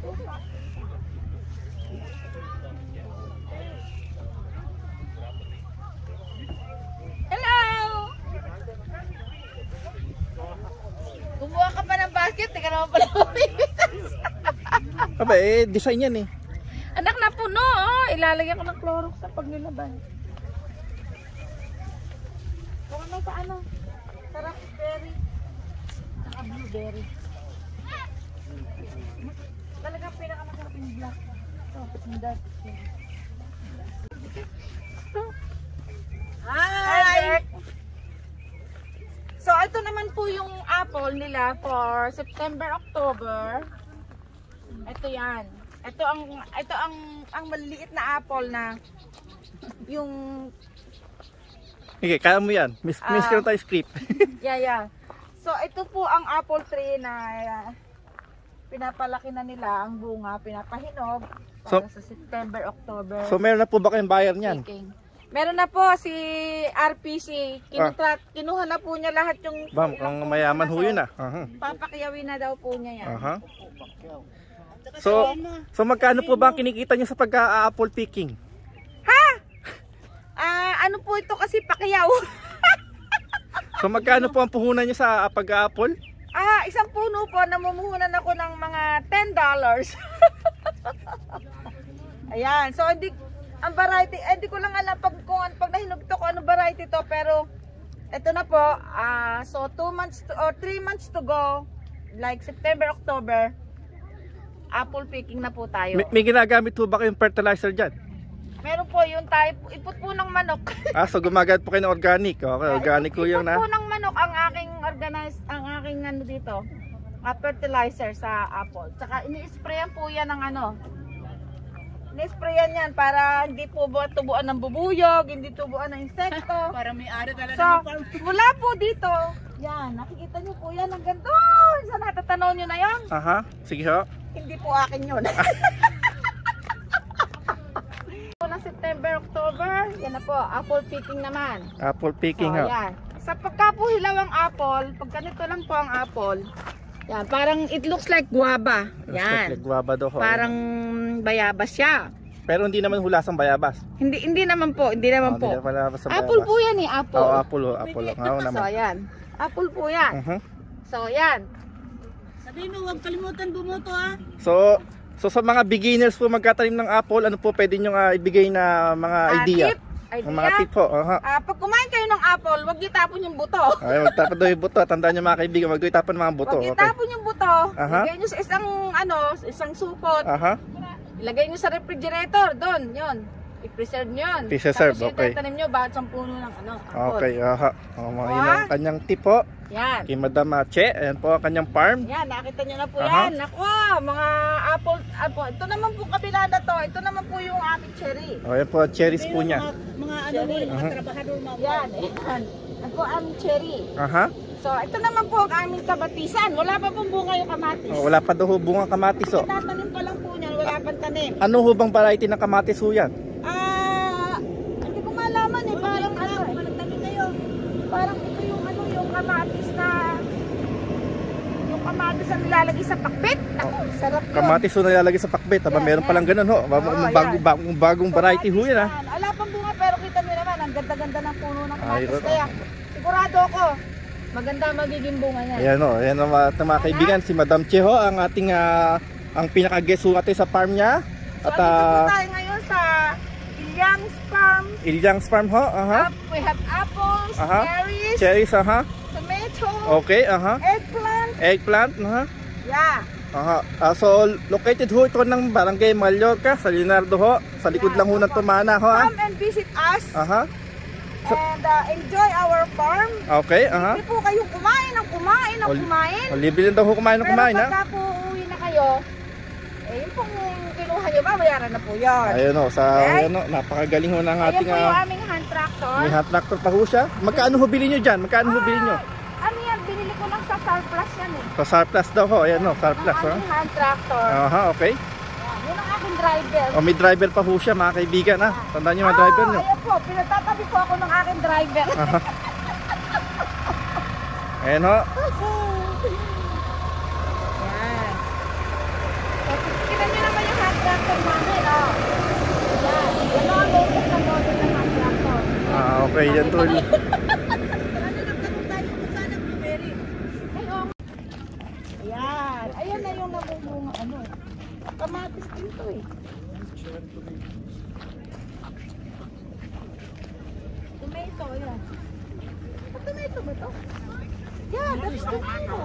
Hello! Kumuha ka pa ng basket, teka naman pala Aba design yan eh. Anak na puno, oh. Ilalagyan ko ng Clorox sa paglalaban. Kung ano sa ano? Sarap berry. Saka blueberry. Talagang pinakamasarap yung black. Ito, yung dark. Hi! So, ito naman po yung apple nila for September, October. Ito yan. Ito ang maliliit na apple na yung Okay, kaya mo yan. Miss ka tayo script. yeah. So, ito po ang apple tree na pinapalaki na nila ang bunga, pinapahinog para sa September, October. So, meron na po ba kayong buyer niyan? Meron na po si RPC. Kinuha na po niya lahat yung... Bam, ang mayaman ho yun ah. Papakiyawin na daw po niya yan. So magkano po ba ang kinikita niyo sa pag-apple picking? Ha? Ano po ito kasi pakiyaw? So magkano po ang puhunan niyo sa pag-apple? Isang puno po, namumuhunan ako ng mga $10. Ayan, so ang variety, hindi ko lang alam pag nahinog to ko ano variety to, pero ito na po, so 2 months or 3 months to go, like September, October, apple picking na po tayo. May ginagamit po ba kayong fertilizer dyan? Meron po yung type, ipot po ng manok. So gumagamit po kayo ng organic. Okay, organic po yung na. Ipot po ng manok ang aking ano dito, fertilizer sa apple. Tsaka ini-sprayan po yan ng ano, ini-sprayan yan para hindi po tubuan ng bubuyog, hindi tubuan ng insekto. Para may ari talaga. So, mula po dito, yan, nakikita nyo po yan, ang ganito. Sa natatanaw nyo na yan. Sige ho. Hindi po akin yun. Ng September, October, yan na po, apple picking naman. Apple picking ho. Yan. Sa pagka po hilaw ang apple, pag ganito lang po ang apple, yan, parang it looks like guava. Yan. Like guava do ho. Parang bayabas siya. Pero hindi naman hulasang bayabas. Hindi naman po. Hindi naman bayabas. Apple po yan eh, apple. Apple naman. So, yan. Apple po yan. So, yan. Sabihin mo, huwag kalimutan bumoto ha. So sa mga beginners po magkatanim ng apple, ano po pwede nyo ibigay na mga idea? Mga tip po. Pag kumain kayo ng apple, huwag itapon yung buto. Ay, magtapon daw yung buto. Tandaan nyo mga kaibigan, wag itapon mga buto. Huwag itapon yung buto. Ilagay nyo sa isang supot. Ilagay nyo sa refrigerator, doon, yun. I-preserve nyo yun. Preserve, okay. Tapos yung tanim nyo, bawat 10 puno ng apple. Okay, yun ang kanyang tip po. Yan. Kay Madam Che, ayan po ang kanyang farm. Yan, nakita nyo na po yan. Naku, mga apple. Ito naman po kabila na to. Ito naman po yung aming cherry. Ayan po, cherries po niya. Mga ano mo, mga trabahador mo. Yan, yan. Ito po ang cherry. So, ito naman po ang aming kamatisan. Wala pa pong bunga yung kamatis. Wala pa daw bunga kamatis. Tatanim pa lang po niyan, wala pang tanim. Ano ho bang variety ng kamatis ho yan? Hindi ko malaman eh. Parang ano, nagtanim kayo. Parang ito yung ano, yung kamatis na na nilalagay sa pakbet. Ako, sarap yun. Kamatis ho nilalagay sa pakbet. Meron palang ganun ho. Bagong variety ho yun ha. Wala pang bunga pero kita nyo naman, ang ganda-ganda ng puno ng kamatis. Kaya sigurado ako, maganda magiging bunga niya. Ayan o, ayan o mga kaibigan, si Madam Che ho, ang ating ang pinaka-guest ho natin sa farm niya. So, dito po tayo ngayon sa Ilyang's Farm. Ilyang's Farm ho, We have apples, cherries, tomato, okay, eggplant, yeah. So located ho ito ng Barangay Mallorca sa Leonardo ho, sa likod lang ho ng Tumana ho. Come and visit us. And enjoy our farm. Okay, Libre po kayong kumain. Libre lang daw ho kumain ng kumain ha. Pero pagka po uwi na kayo, yung pong kinuha nyo, babayaran na po yun. Ayun o, napakagaling ho ng ating... Ayan po yung aming hand tractor. May hand tractor pa ho siya. Magkano ho bilhin nyo dyan? Magkano ho bilhin nyo? Ano yan, binili ko lang sa surplus yan eh. Sa surplus daw ho, ayan o, surplus ho. Ang aming hand tractor. Okay. Yun ang aking driver. May driver pa ho siya mga kaibigan ha. Tandaan nyo mga driver nyo. Ayan po, pinatatabi po ako ng aking driver. Ayan ho. Ayan tol. Ayan. Ayan na yung nabumunga ano. Kamatis dito eh. Tomato, yan. Tomato ba ito? Yeah, that's tomato.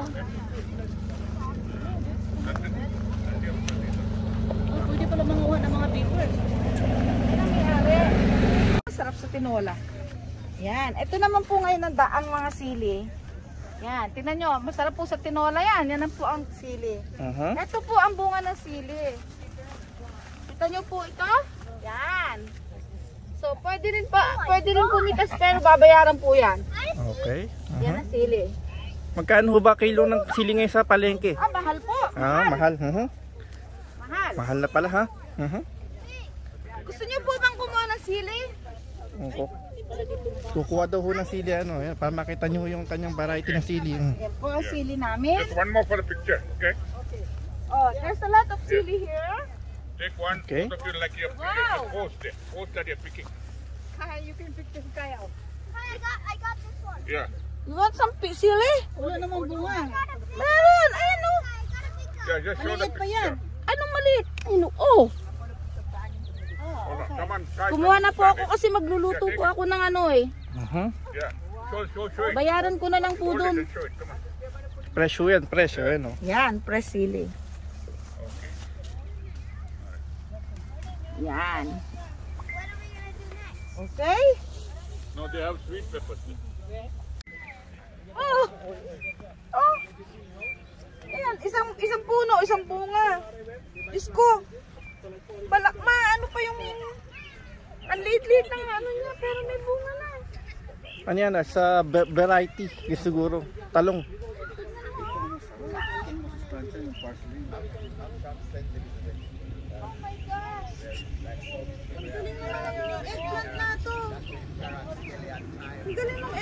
Oh, pwede pala manguha ng mga papers. Yan ang may-ari. Masarap sa tinola. Yan. Ito naman po ngayon ang daang mga sili. Yan. Tingnan nyo. Masarap po sa tinola yan. Yan ang po ang sili. Ito po ang bunga ng sili. Kita nyo po ito? Yan. So, pwede rin pumitas pero babayaran po yan. Okay. Yan ang sili. Magkano ho ba kilo ng sili ngayon sa palengke? Ah, mahal po. Mahal. Mahal. Mahal na pala ha. Gusto niyo po bang kumuha ng sili? Kukuha daw ho ng sili ano, yan, para makita nyo yung kanyang variety ng sili. Yan po ang sili namin. Just one more for the picture, okay? Oh, there's a lot of sili here. Take one, Okay. both of you like you're Wow. just post it. Post that you're picking. Kaya, you can pick this guy out. I got this one. Yeah. You want some sili? Wala namang bunga. Meron! Ayan o. Yeah, just show the Maliit pa yan. picture. Anong maliit? Ayun o. Oh. Hold on, come on, try. Kumuha na po ako kasi magluluto po ako ng ano eh. Yeah. Show it. Bayaran ko na lang po Hold it doon. and show it, come on. Presyo yan, presyo. Yan, oh. Yan, press sili. Yan. Okay? No, they have sweet peppers. Oh! Oh! Ayan, isang puno, isang bunga. Diyos ko. Balakma, ano pa yung... Ang liit-liit ng ano niya, pero may bunga na. Ano yan, sa variety, siguro. Talong. Oh my gosh! Ang galing naman yung eggplant na to. Ang galing ng